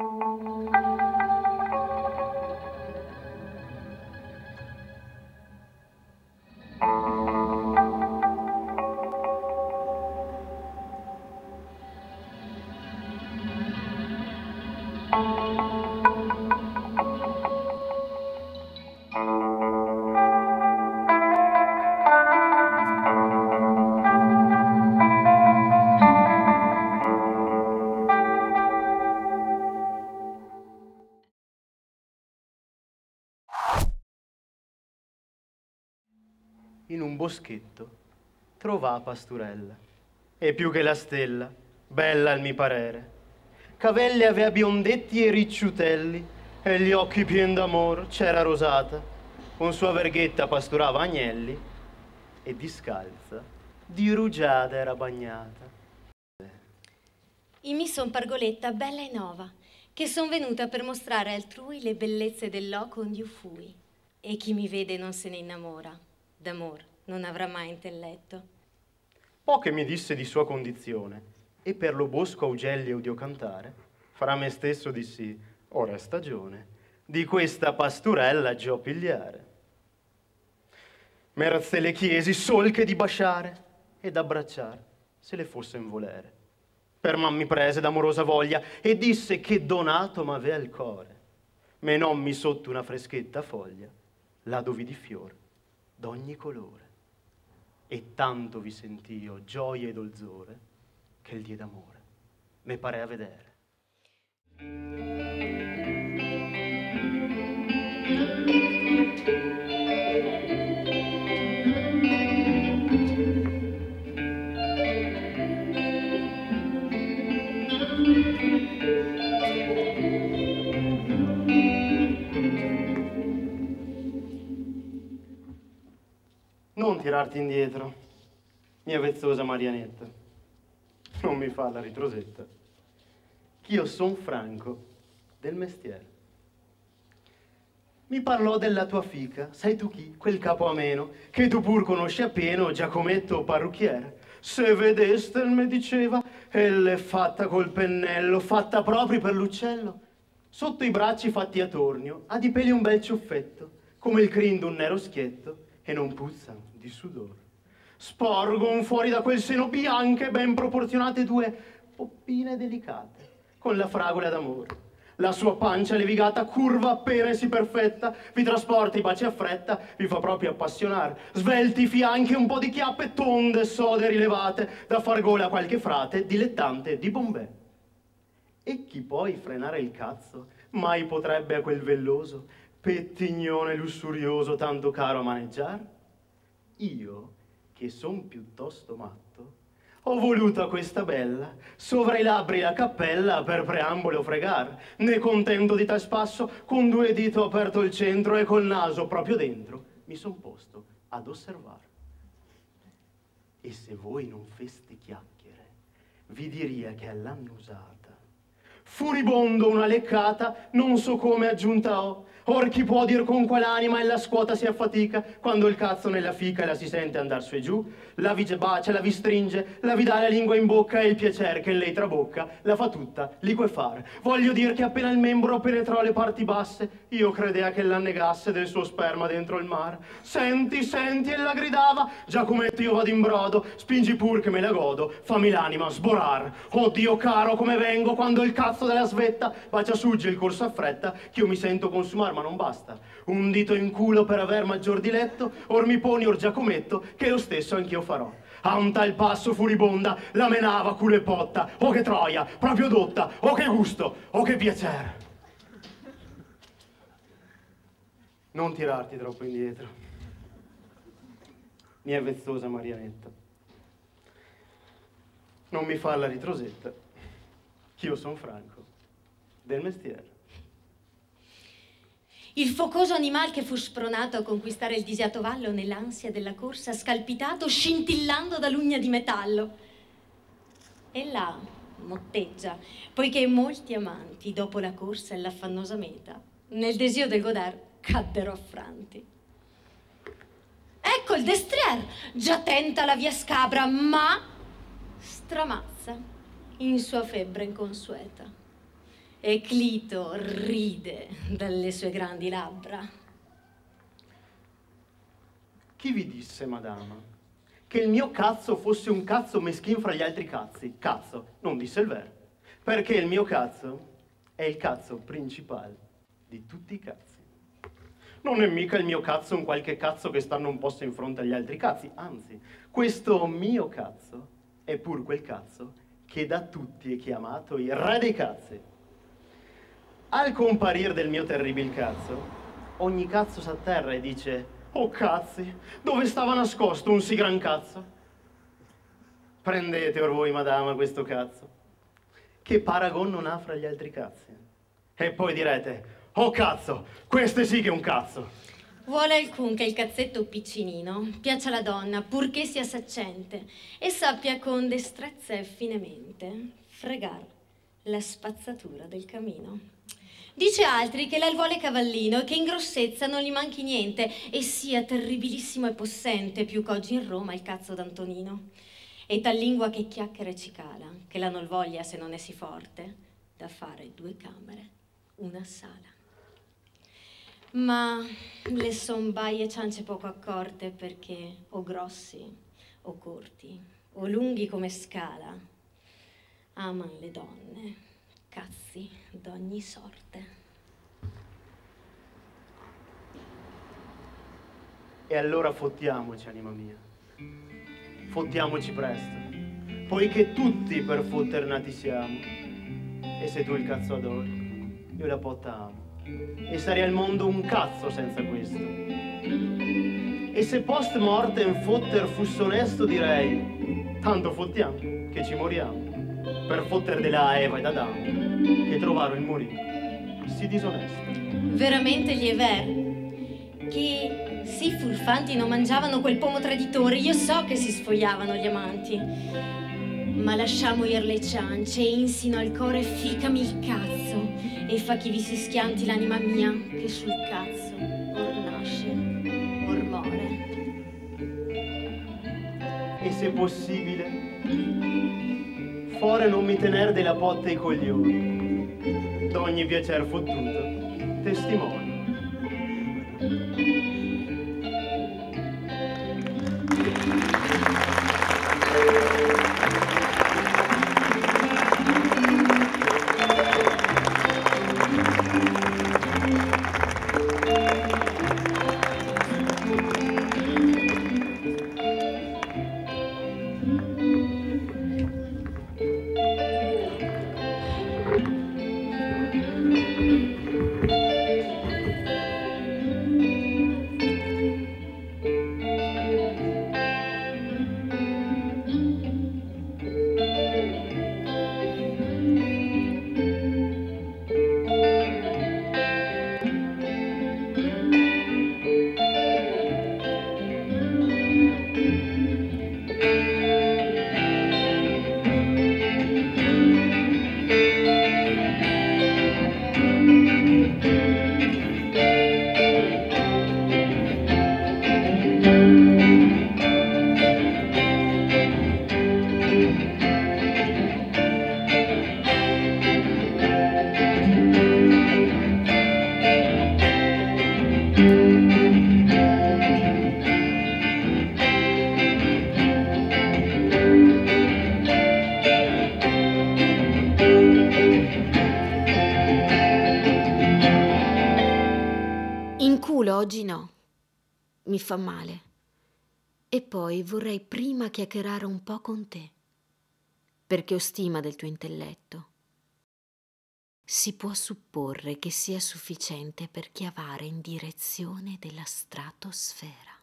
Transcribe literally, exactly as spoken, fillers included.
In un boschetto trova pasturella, e più che la stella, bella al mi parere. Cavelli avea biondetti e ricciutelli, e gli occhi pien d'amor c'era rosata. Con sua verghetta pasturava agnelli, e discalza di rugiada era bagnata. I mi son Pargoletta, bella e nova, che son venuta per mostrare altrui le bellezze del loco onde io fui. E chi mi vede non se ne innamora. D'amor non avrà mai intelletto. Poche mi disse di sua condizione, e per lo bosco augelli udio cantare. Fra me stesso dissi, ora è stagione di questa pasturella giò pigliare. Merze le chiesi sol che di basciare ed abbracciare, se le fosse in volere. Per man mi prese d'amorosa voglia e disse che donato m'avea il core. Menommi sotto una freschetta foglia, là dovi di fior d'ogni colore, e tanto vi sentio gioia e dolzore che il die d'amore me parea vedere. Non tirarti indietro, mia vezzosa Marianetta, non mi fa la ritrosetta, ch'io son franco del mestiere. Mi parlò della tua fica, sai tu chi? Quel capo ameno, che tu pur conosci appieno, Giacometto parrucchiere. Se vedeste, me diceva, elle è fatta col pennello, fatta proprio per l'uccello. Sotto i bracci fatti a tornio, ha di peli un bel ciuffetto, come il crin d'un nero schietto, e non puzzano di sudor. Sporgon fuori da quel seno bianche, ben proporzionate due poppine delicate, con la fragola d'amore. La sua pancia levigata, curva appena e si perfetta, vi trasporta i baci a fretta, vi fa proprio appassionar. Svelti i fianchi, un po' di chiappe tonde, sode rilevate, da far gola a qualche frate, dilettante di Bombè. E chi poi frenare il cazzo mai potrebbe a quel velloso pettignone lussurioso tanto caro a maneggiar? Io, che son piuttosto matto, ho voluto a questa bella sovra i labbri la cappella per preambolo fregar. Ne contento di tal spasso, con due dita ho aperto il centro e col naso proprio dentro mi son posto ad osservar. E se voi non feste chiacchiere, vi diria che all'annusata furibondo una leccata, non so come aggiunta ho. Or chi può dir con qual'anima e la scuota si affatica, quando il cazzo nella fica la si sente andar su e giù, la vi bacia, la vi stringe, la vi dà la lingua in bocca e il piacer che in lei trabocca, la fa tutta liquefar. Voglio dir che appena il membro penetrò le parti basse, io credea che l'annegasse del suo sperma dentro il mar. Senti, senti, e la gridava, Giacometto io vado in brodo, spingi pur che me la godo, fammi l'anima sborar. Oh Dio caro, come vengo quando il cazzo della svetta bacia sugge il corso a fretta, che io mi sento consumar, ma non basta. Un dito in culo per aver maggior diletto, or mi poni or Giacometto, che lo stesso anch'io farò. A un tal passo furibonda la menava culo e potta, oh che troia, proprio dotta, oh che gusto, oh che piacere. Non tirarti troppo indietro, mia vezzosa Marianetta. Non mi fa la ritrosetta, ch'io son franco del mestiere. Il focoso animal che fu spronato a conquistare il disiato vallo nell'ansia della corsa, scalpitato, scintillando dall'ugna di metallo. E là motteggia, poiché molti amanti, dopo la corsa e l'affannosa meta, nel desio del goder caddero affranti. Ecco il destrier, già tenta la via scabra, ma stramazza in sua febbre inconsueta. e Clito ride dalle sue grandi labbra. Chi vi disse, madama, che il mio cazzo fosse un cazzo meschin fra gli altri cazzi? Cazzo, non disse il vero, perché il mio cazzo è il cazzo principale di tutti i cazzi. Non è mica il mio cazzo un qualche cazzo che stanno un posto in fronte agli altri cazzi, anzi, questo mio cazzo è pur quel cazzo che da tutti è chiamato il re dei cazzi. Al comparir del mio terribil cazzo, ogni cazzo s'atterra e dice: oh cazzi, dove stava nascosto un sì gran cazzo? Prendete or voi, madama, questo cazzo, che paragon non ha fra gli altri cazzi. E poi direte: oh cazzo, questo sì che è un cazzo. Vuole alcun che il cazzetto piccinino piaccia alla donna, purché sia saccente, e sappia con destrezza e finemente fregar la spazzatura del camino. Dice altri che la vuole cavallino e che in grossezza non gli manchi niente e sia terribilissimo e possente, più che oggi in Roma il cazzo d'Antonino. E tal lingua che chiacchiera e cicala, che la non voglia se non è sì forte, da fare due camere, una sala. Ma le son baie ciance poco accorte perché o grossi o corti o lunghi come scala aman le donne, cazzi d'ogni sorte. E allora fottiamoci, anima mia, fottiamoci presto, poiché tutti per fotter nati siamo. E se tu il cazzo adori, io la potta amo, e sarei al mondo un cazzo senza questo. E se post mortem fotter fusse onesto, direi: tanto fottiamo che ci moriamo, per fotter della Eva ed Adamo, che trovarono il morire sì disonesto. Veramente gli è ver che sì furfanti non mangiavano quel pomo traditore. Io so che si sfogliavano gli amanti, ma lasciamo ir le ciance e insino al core ficami il cazzo e fa chi vi si schianti l'anima mia, che sul cazzo or nasce or more. E se possibile, fore non mi tener della botte i coglioni, d'ogni piacer fottuto testimone. Oggi no, mi fa male. E poi vorrei prima chiacchierare un po' con te, perché ho stima del tuo intelletto. Si può supporre che sia sufficiente per chiavare in direzione della stratosfera.